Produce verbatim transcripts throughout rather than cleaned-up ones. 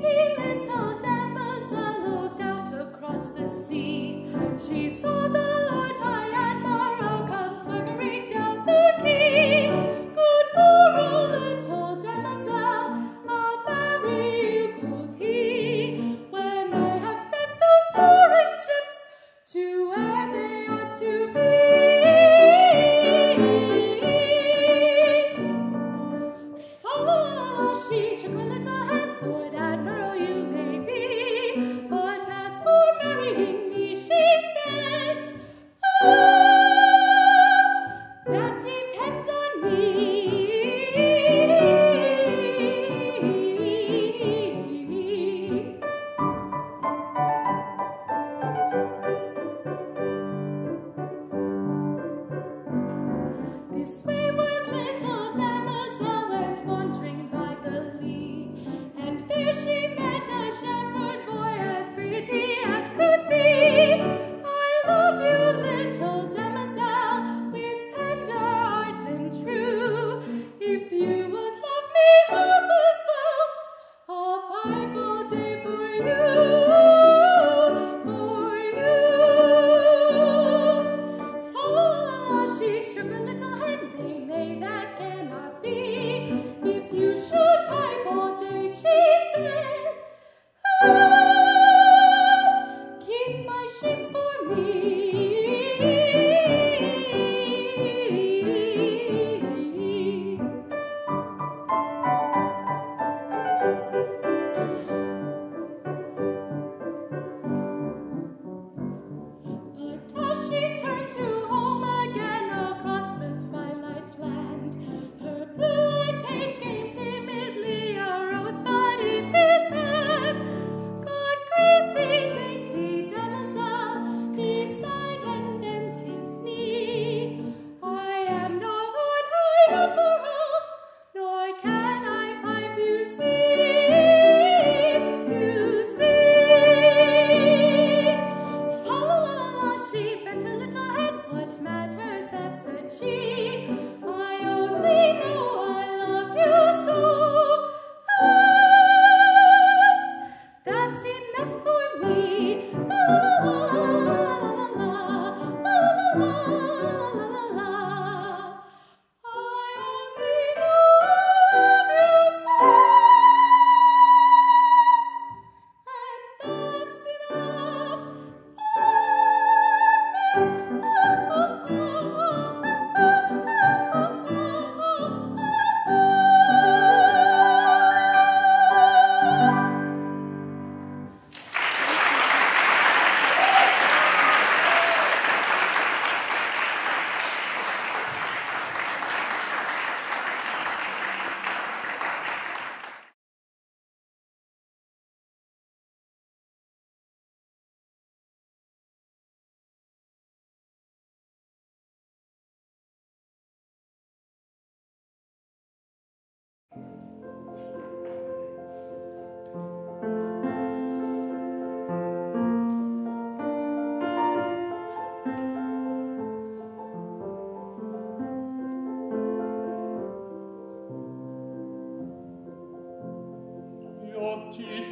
ti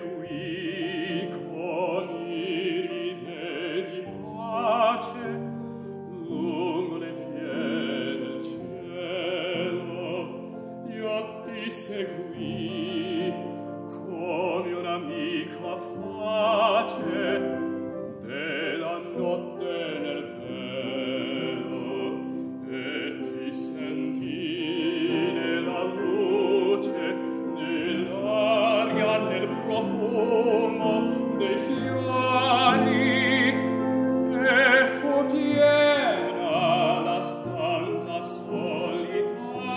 seguì con i ride di pace lungo le vie del cielo. Io ti seguì come un'amica face della notte nel velo e ti sentii nella luce, nell'aria, nel profumo dei fiori, e fu piena la stanza solitaria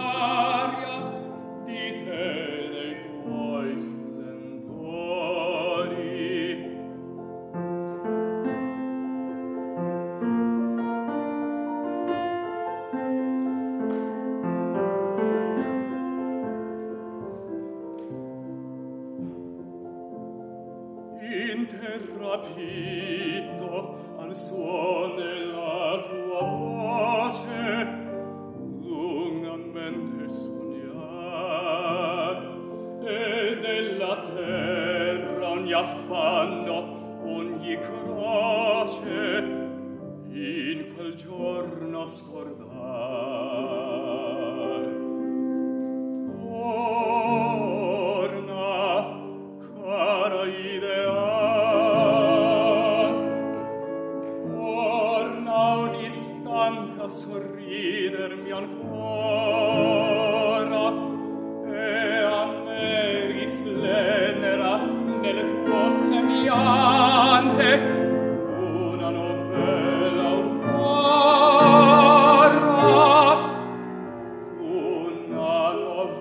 di te, dei tuoi splendori. Interrapito al suono della tua voce, lungamente sognar, e della terra ogni affanno, ogni croce, in quel giorno scordar. Torna, cara ideal, torna un istante a sorridermi ancora e a me risplendera nel tuo sembiante una novella aurora, una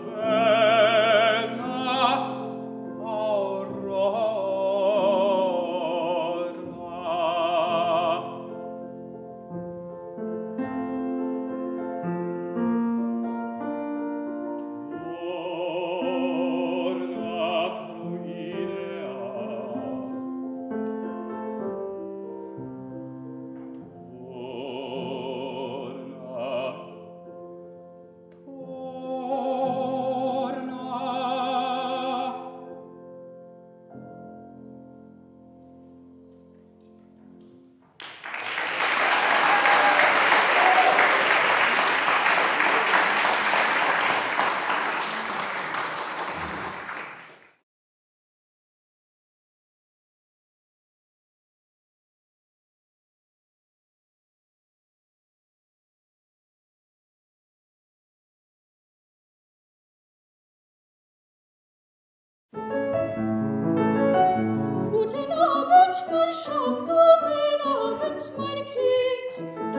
novella aurora. Guten Abend, mein Schatz, guten Abend, mein Kind.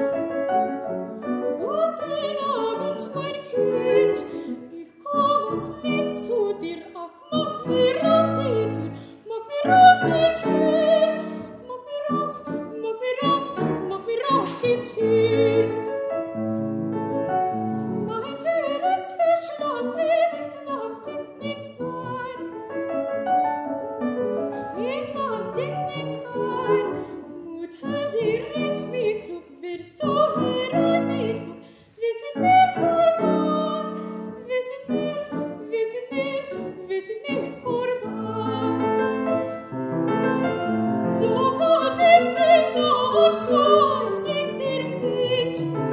Guten Abend, mein Kind. Ich komm aus Lieb zu dir, ach, mach mir auf die Tür, mach mir auf die Tür, mach mir auf, mach mir auf, mach mir auf die Tür. Mein Tür ist verschlossen, ich lass dich nicht ein. Ich lass dich nicht ein, Mutter, direkt mir klug, willst du herein mit Fug, willst mit mir vorbei, willst mit mir, willst mit mir, willst mit mir vorbei. So kalt ist die Nacht, so singt der Wind,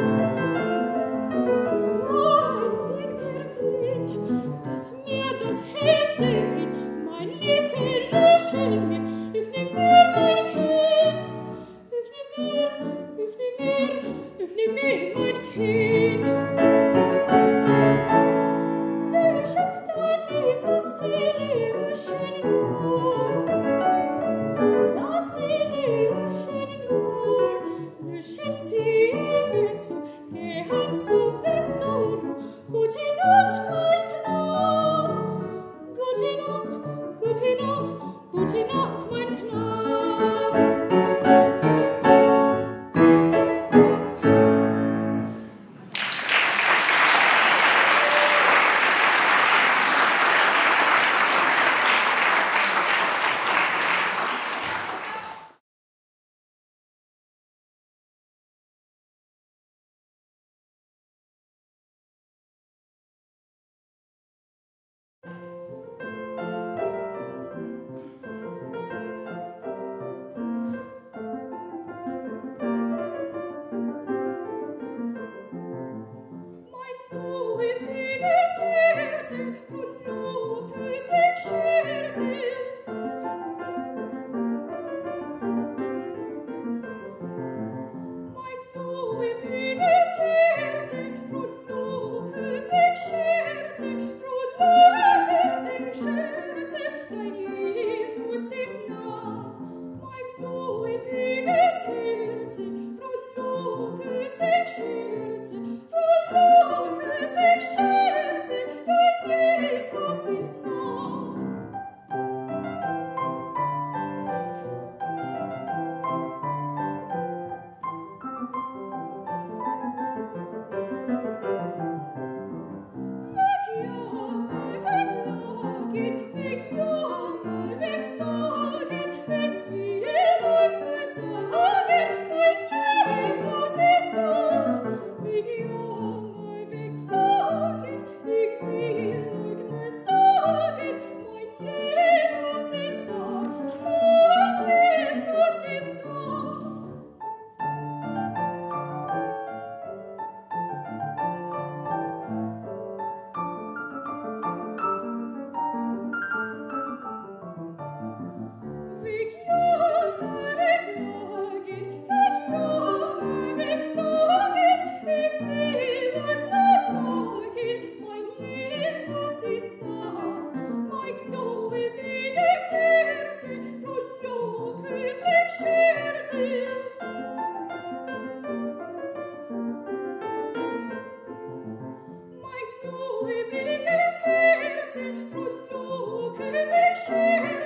so singt der Wind, dass mir das Herz erfriert, mein Liebe löschen mir, öffne mir mein Kind, öffne mir, öffne mir, öffne mir mein Kind. Löschet dein Liebesseele, löschen nur, lass sie löschen nur, lösche sie mir zu, geh heim zu Bett zur Ruhe, gute Nacht, mein Knab, gute Nacht, gute Nacht, gute Nacht, mein Knab.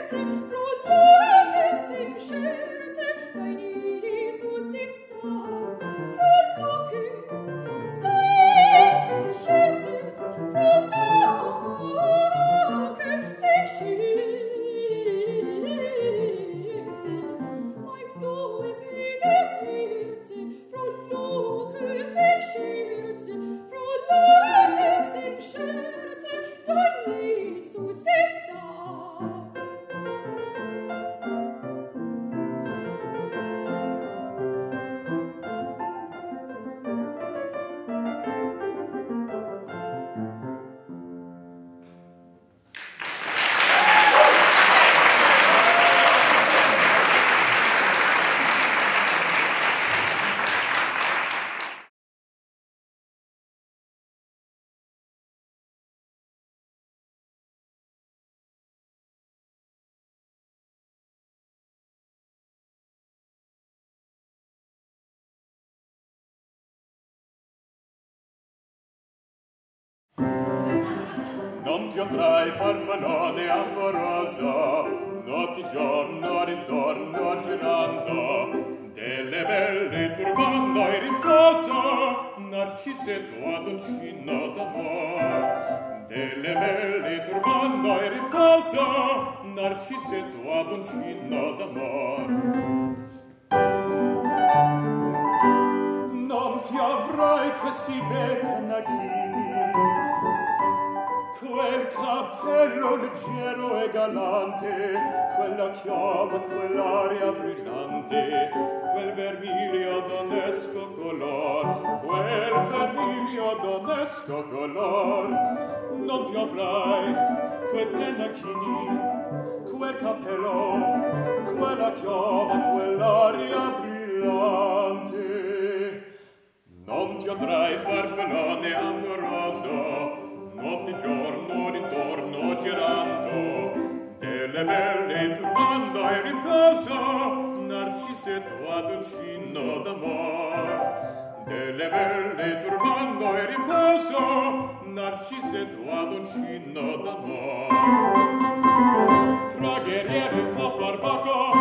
Non ti andrai farfallone amorosa, notte giorno d'intorno girando, delle belle turbando e riposo, Narcisetto ad un cinno d'amor. Delle belle turbando e riposo, Narcisetto ad un cinno d'amor. Non ti avrai questi bei pennacchini, quel cappello leggero e galante, quella chioma, quell'aria brillante, quel vermiglio donesco color, quel vermiglio donesco color. Non ti avrai quei pennacchini, quel cappello, quella chioma, quell'aria brillante. Non ti andrai farfallone amoroso, notte giorno d'intorno girando, delle belle turbando e riposo, Narcisetto ad un cinno d'amor. Delle belle turbando e riposo, Narcisetto ad un cinno d'amor. Tra guerrieri può far baco,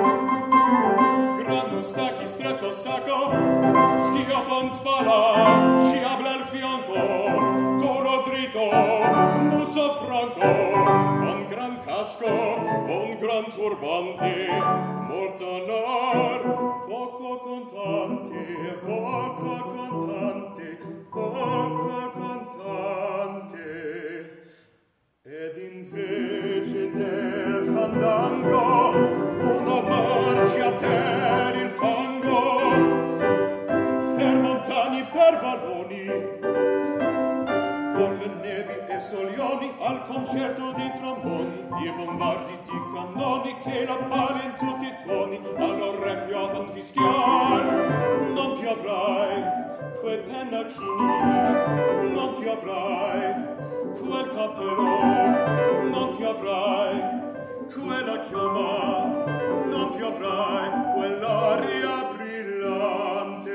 gran mustacchi stretto sacco, schioppa spalla, sciabla al fianco, colo dritto, muso franco, un gran casco, un gran turbante, molto onor, poco contante, poco contante, poco contante. Ed invece del fandango una marcia per il fango, per montagni, per valloni, con le nevi e solioni, al concerto di tromboni, di bombardi, di cannoni, che la palla in tutti i tuoni all'orecchio fan fischiar. Non ti avrai quei pennacchini, non ti avrai quel cappello, non ti avrai quella chioma, non ti avrai quell'aria brillante.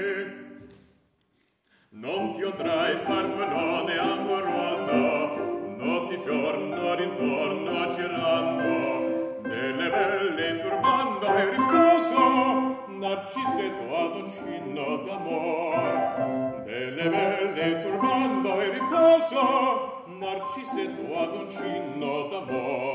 Non ti andrai farfallone amoroso, notte giorno d'intorno girando, delle belle turbando e riposo, Narcisetto ad un cinno d'amor. Delle belle turbando e riposo, Narcisetto ad un cinno d'amor.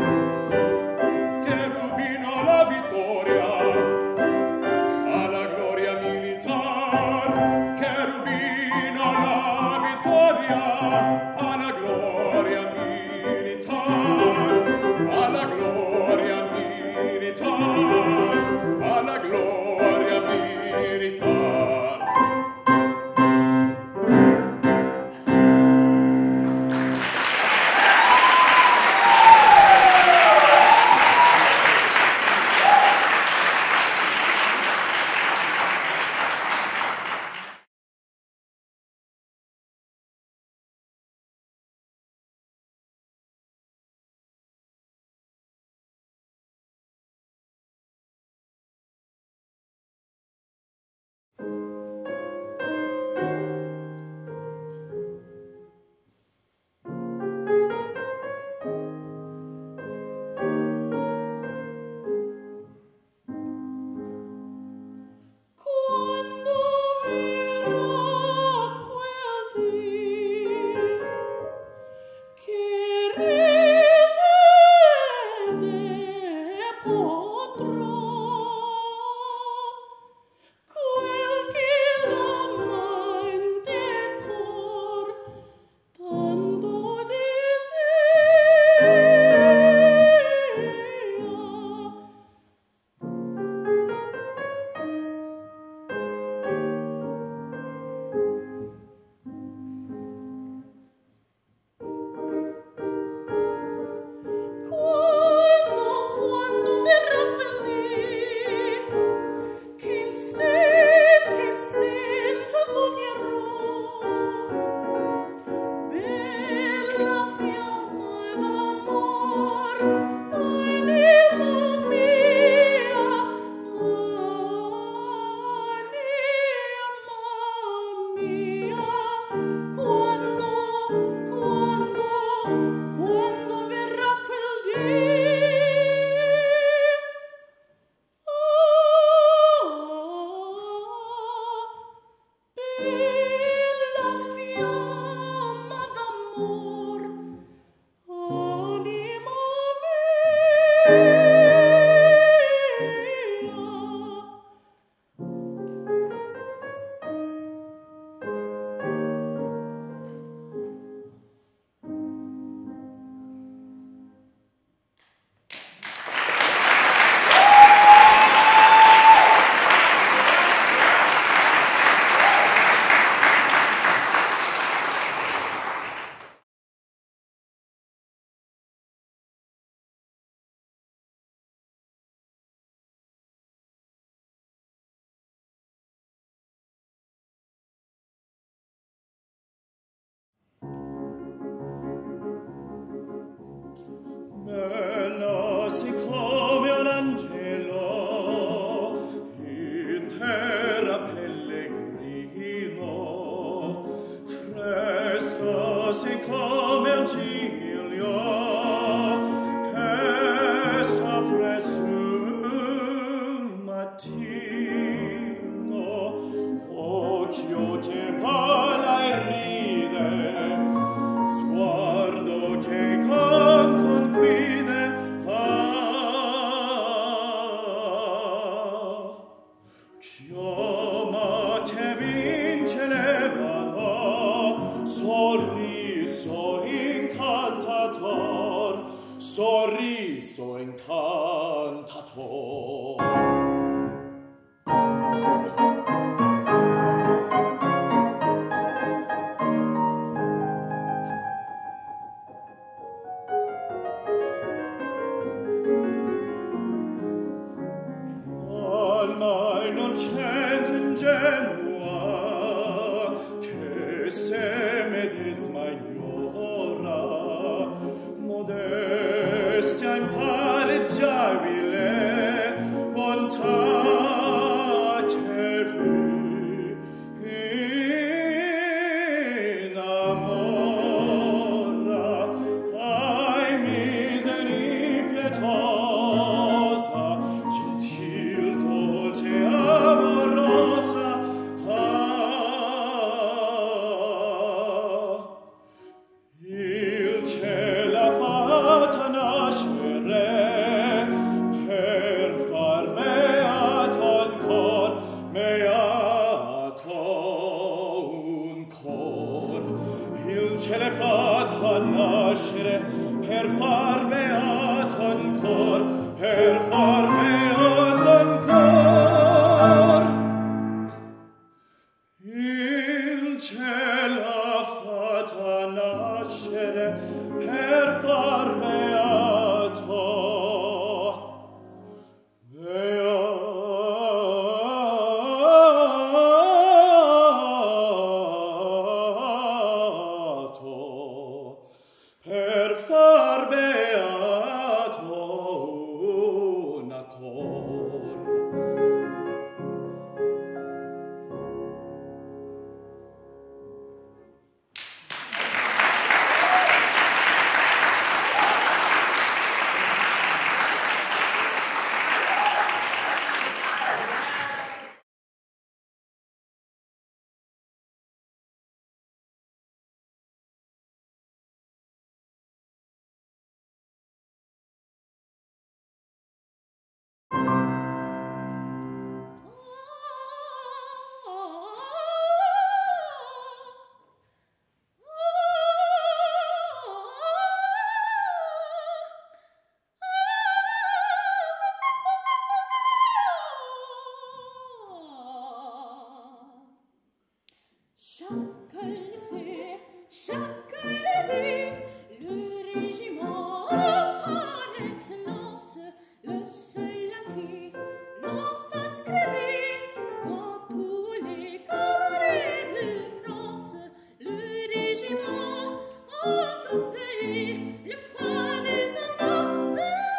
Che rubino la vittoria alla gloria militar, che rubino la vittoria alla gloria militar, alla gloria militar, alla gloria militar. incantator. Alma innocente ingenua, che se medesima ignora, modestia impareggiabile, bontà che vi innamora, ai miseri pietosa, gentil, dolce, amorosa, ah, il cielo ha fatta nascere per far beato un cor, beato un cor. Il cielo ha fatta nascere per far beato un cor, per far beato un cor. Il cielo ha fatta nascere per far beato, beato, per far beato una cor. Chaque lycée, chaque levée, le régiment par excellence, le seul à qui l'on fasse crédit dans tous les cabarets de France. Le régiment en tout pays, le froid des amants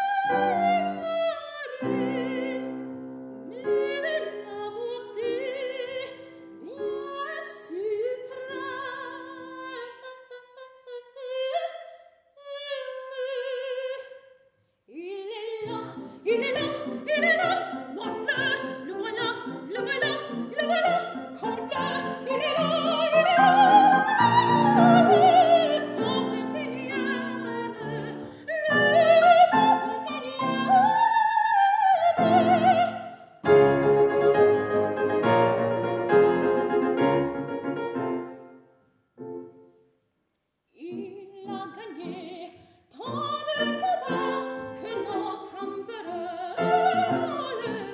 démarrés, mais de la beauté bien suprême. Il est là, il est là, il est là, voilà, le voilà, le voilà, le voilà, corps bleu, il est là, il est là, le beau vingt-et-unième, le beau vingt-et-unième. Il a gagné tant de combats que notre empereur le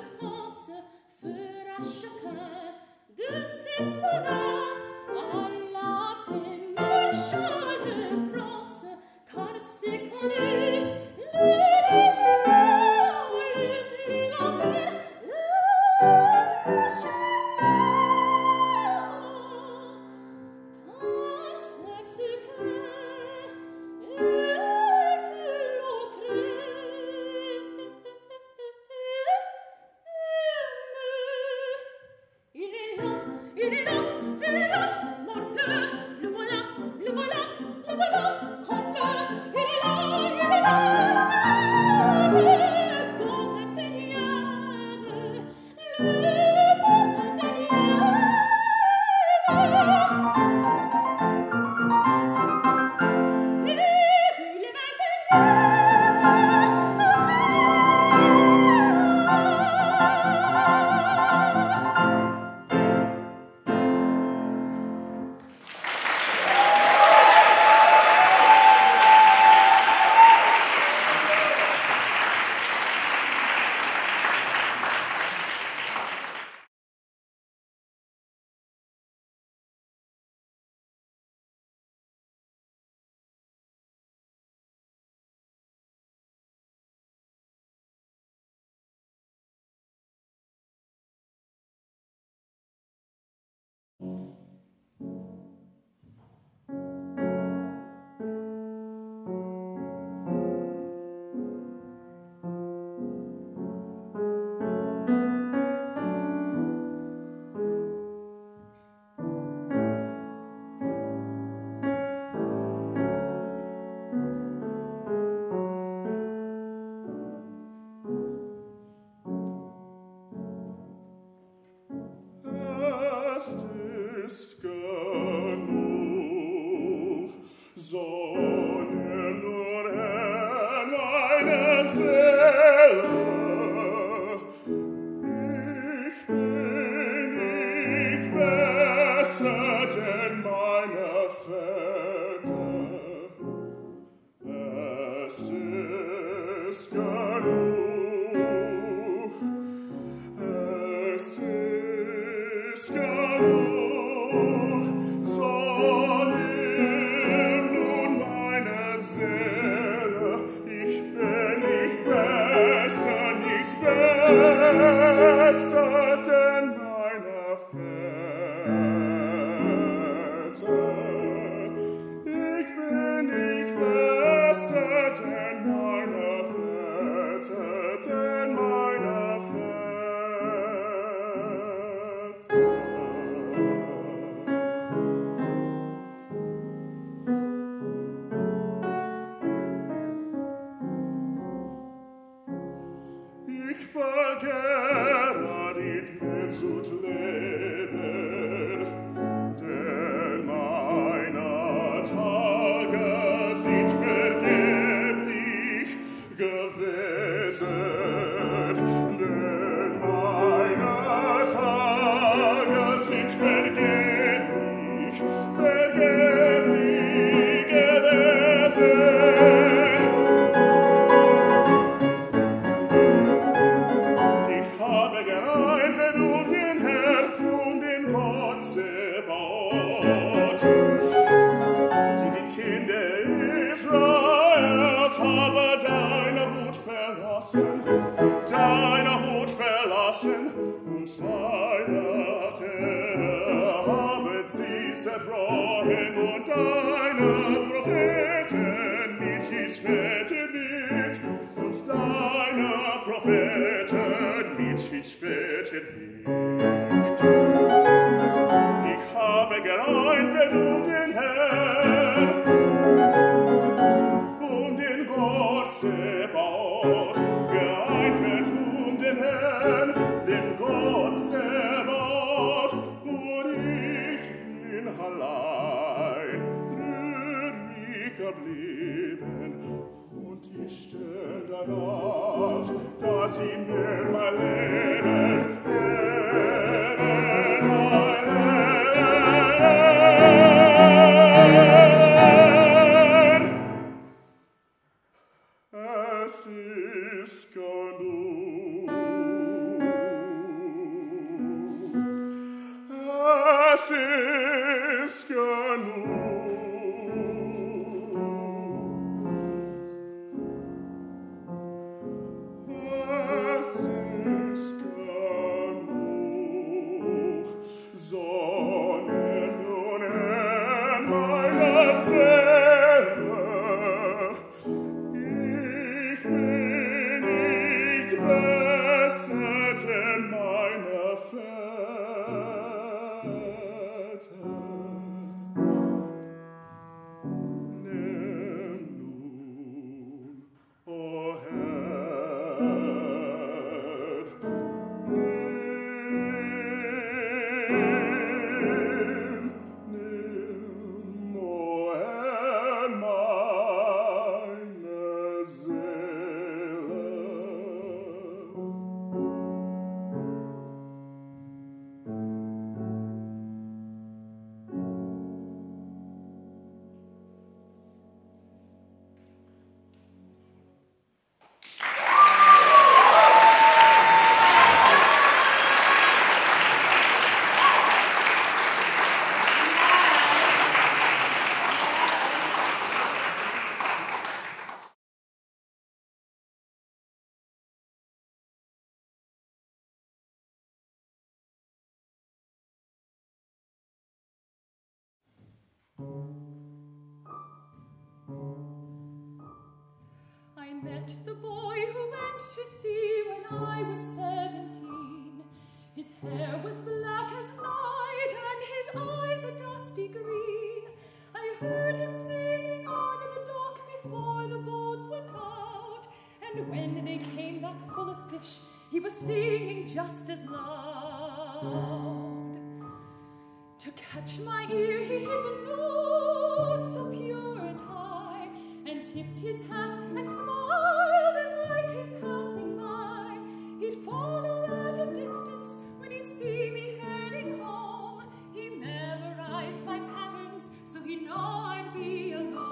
I met the boy who went to sea when I was seventeen. His hair was black as night and his eyes a dusty green. I heard him singing on the dock before the boats went out, and when they came back full of fish, he was singing just as loud. To catch my ear he hit a note so pure and high, and tipped his hat and smiled as I came passing by. He'd follow at a distance when he'd see me heading home. He memorized my patterns so he'd know I'd be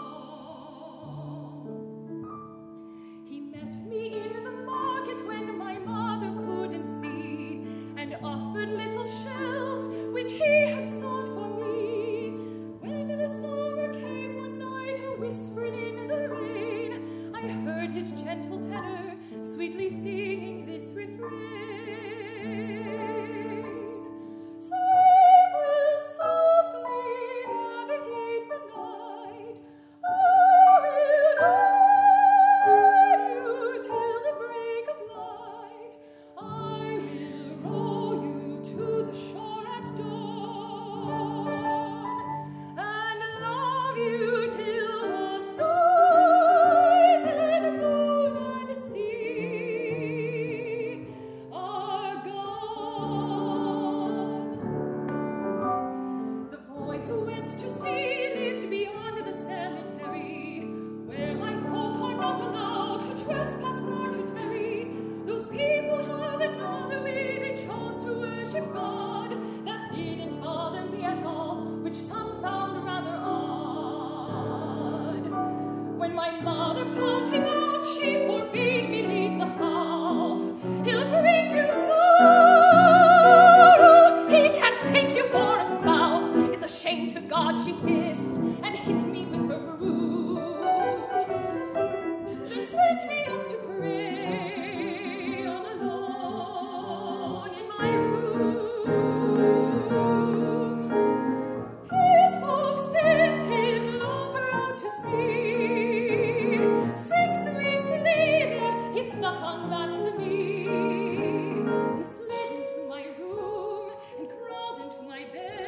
alone. He met me in the market when my mother couldn't see, and offered little shells which he had sought for me. When the summer came one night, a whispering in the rain, I heard his gentle tenor sweetly singing this refrain. Sleep will softly navigate the night. I will guide you till the break of light. I will row you to the shore at dawn, and love you till the stars and moon and sea are gone. The boy who went to sea lived beyond the cemetery, where my folk are not allowed to trespass nor to tarry. Those people have another way they chose to worship God. That didn't bother me at all, which some found rather odd. When my mother found him out, she forbade me leave the house. He'll bring you sorrow, he can't take you for a spouse. It's a shame to God, she hissed, and hit me with her broom. Then sent me up to pray all alone in my room. His folks sent him longer out to sea. Six weeks later, he snuck on back to me. He slid into my room and crawled into my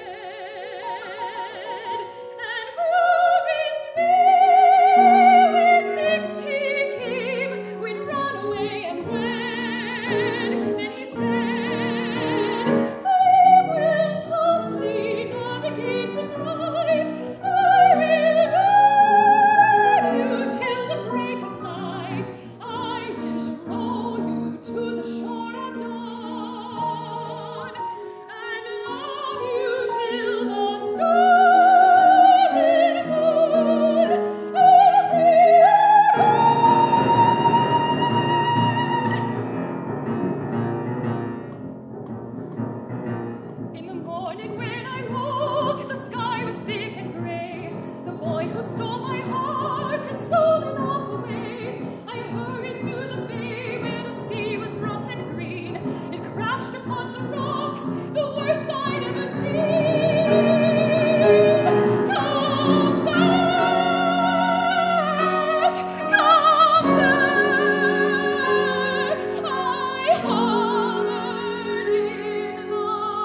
bed and promised me when next he came, we'd run away and wed. Then he said, sleep will softly navigate the night. I will guide you till the break of light. I will row you to the shore at dawn, and love you till the stars and moon and sea are gone. In the morning when I woke, the sky was thick and gray. The boy who stole my heart had stolen off away. I hurried to the bay where the sea was rough and green. It crashed upon the rocks, the worst I'd ever seen. Come back, come back, I hollered in the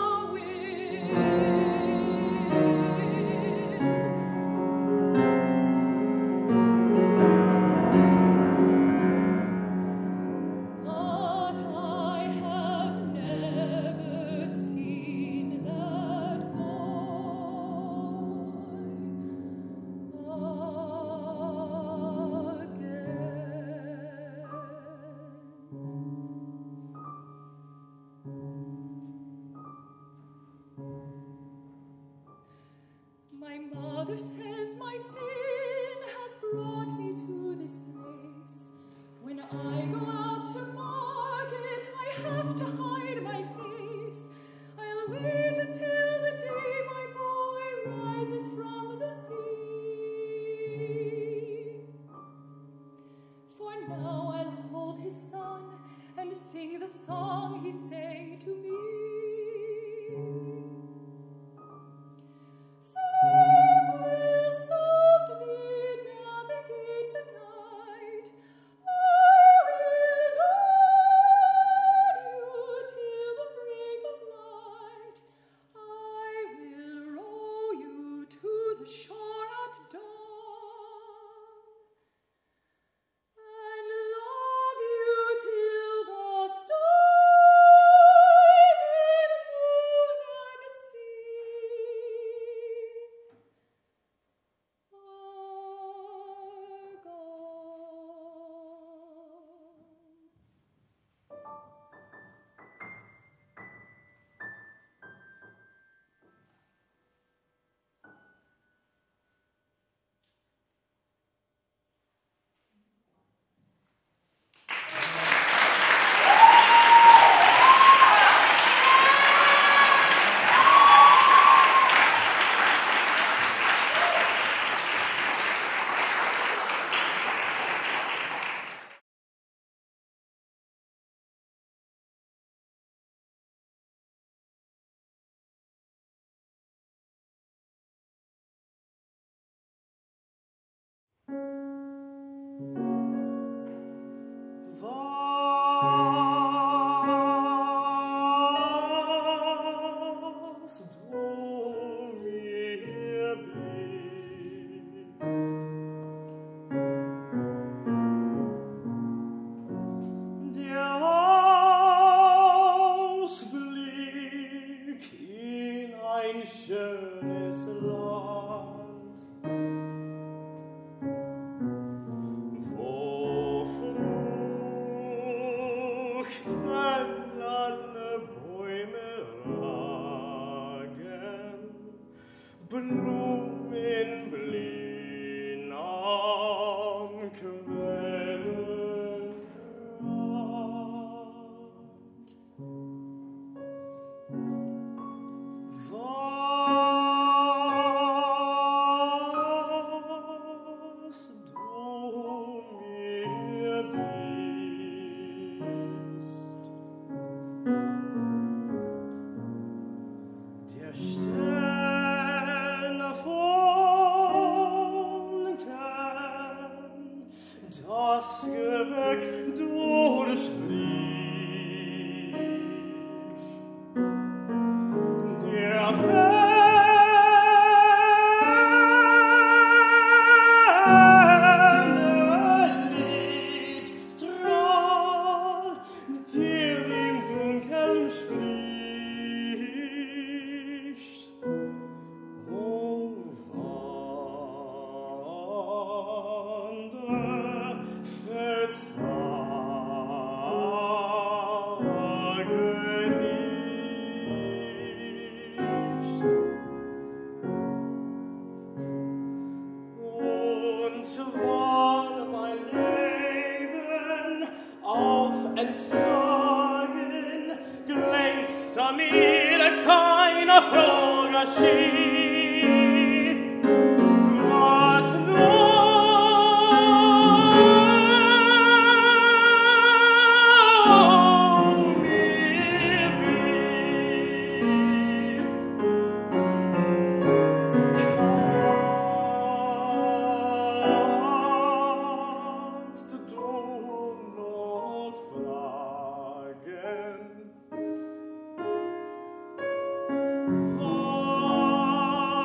wind. But I have never seen that boy again. My mother says my sin has brought me to this place. When I go out to market, I have to hide my face. I'll wait until the day my boy rises from the sea. For now I'll hold his son and sing the song he sang to me. Sleep will Oh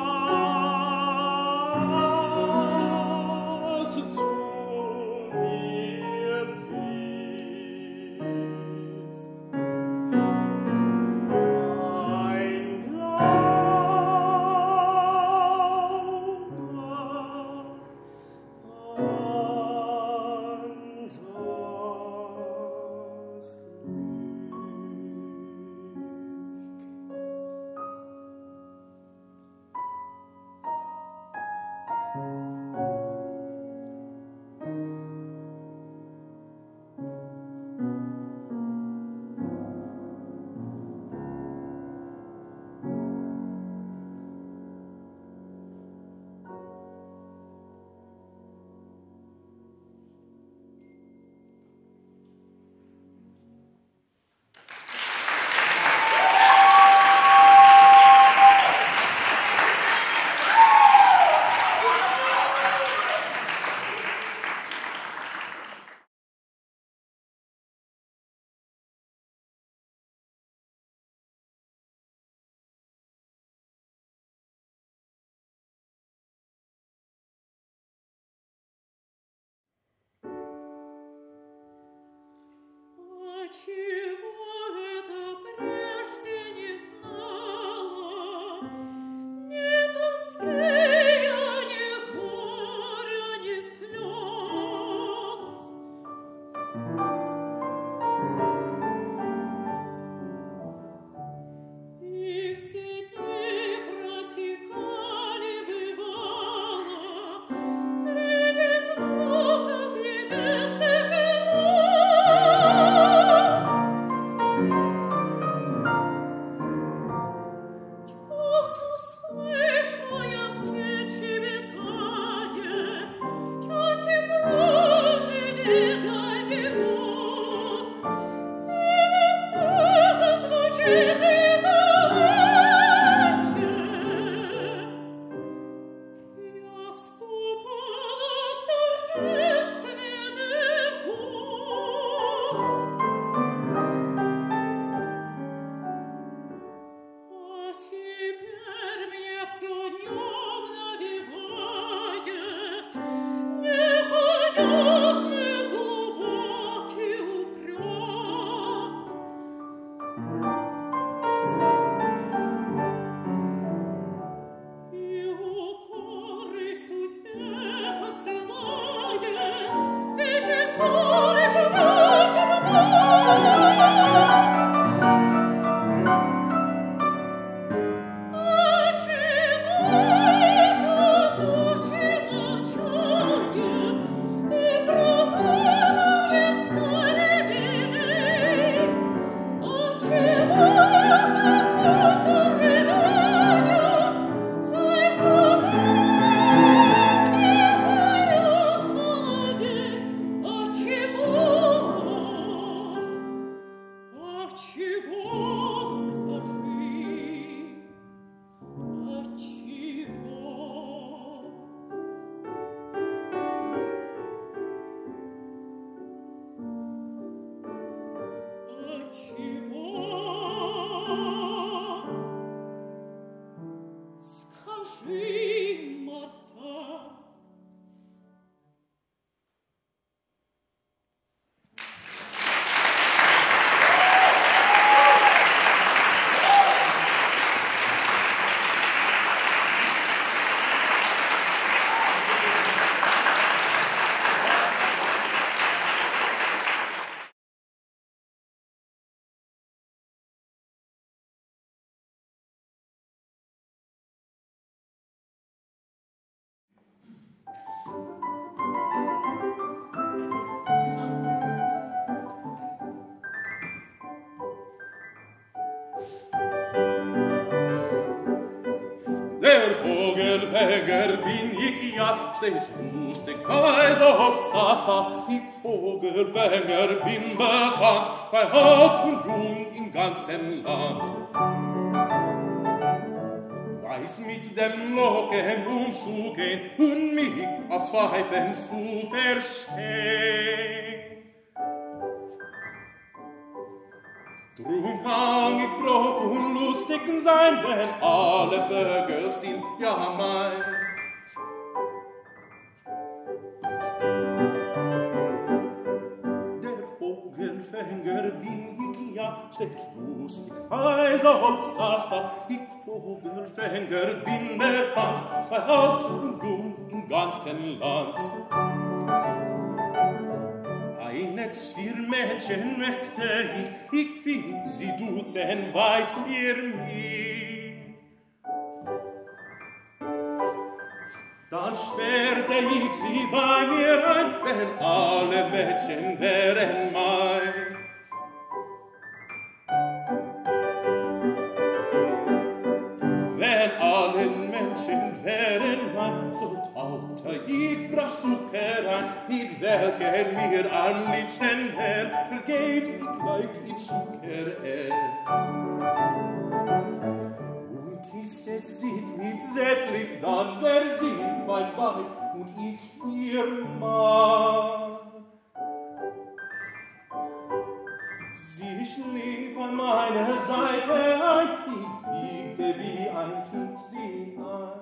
Der Vogelfänger bin ich ja, stets lustig bei so Hopsasa. Ich Vogelfänger bin bekannt, bei Alt und Jung im ganzen Land. Weiß mit dem Locken umzugehen und mich aus Pfeifen zu verstehen. Drum kann ich froh und lustig sein, wenn alle Vögel sind ja mein. Der Vogelfänger bin ich ja, stets lustig, heiser Hopsasa. Ich Vogelfänger bin bekannt, bei Alt und Jung im ganzen Land. Ein Netz für Mädchen möchte ich, ich will sie duzen, weiß für mich. Dann sperrte ich sie bei mir ein, wenn alle Mädchen wären mein. Wenn alle Menschen wären mein, sollt Alter, ich brauch Zucker ein, in welcher mir am liebsten wär, geb ich gleich in Zucker er. Und ist es sieht mit Sättling, dann wär sie mein Weib und ich ihr Mann. Sie schlief an meiner Seite ein, ich wiegte wie ein Kind sie ein.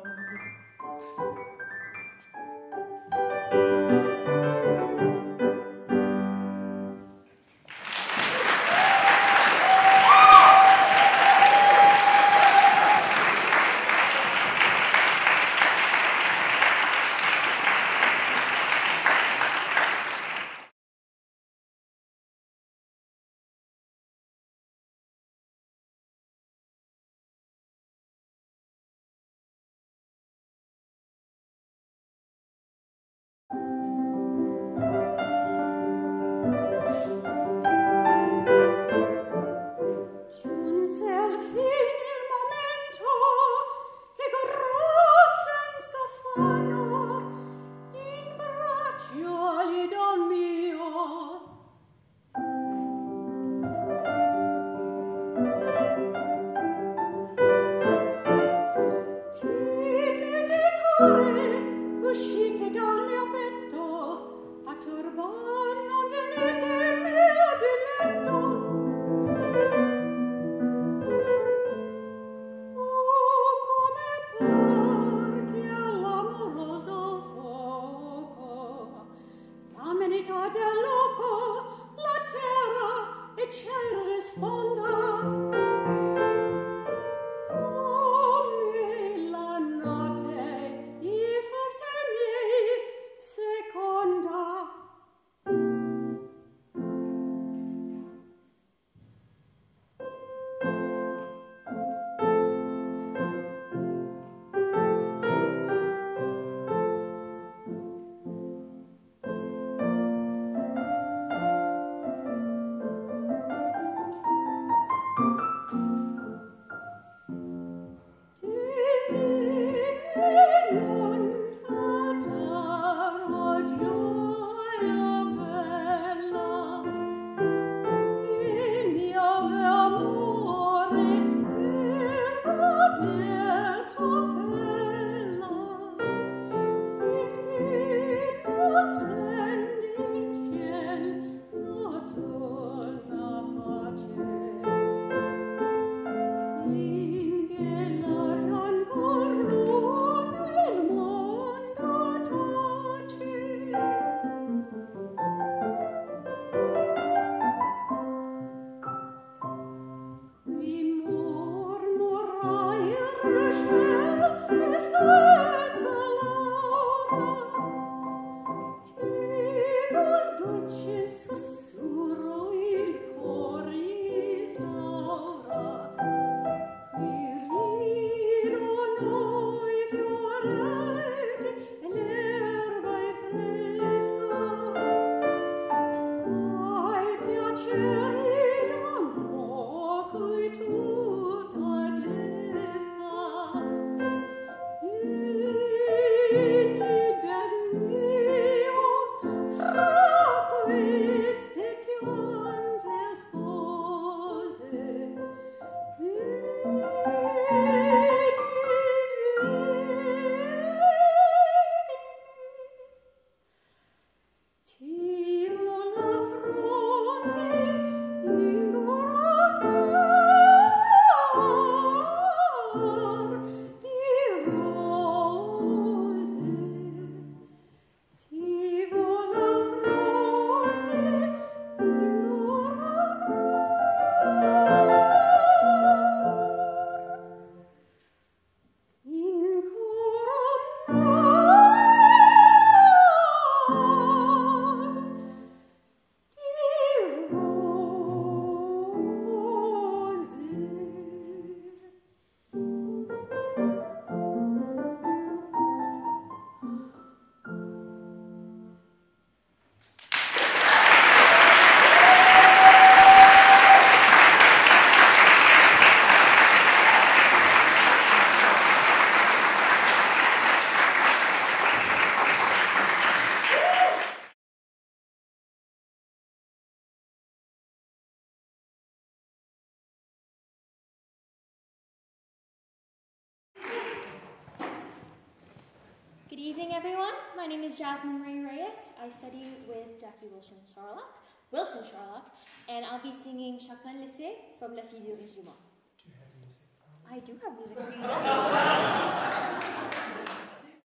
Good evening, everyone. My name is Jasmine Ray Reyes. I study with Jackie Wilson Charlock, Wilson Charlock, and I'll be singing Chacun le sait from La Fille du Régiment. Do you have music? I do have music for you. That's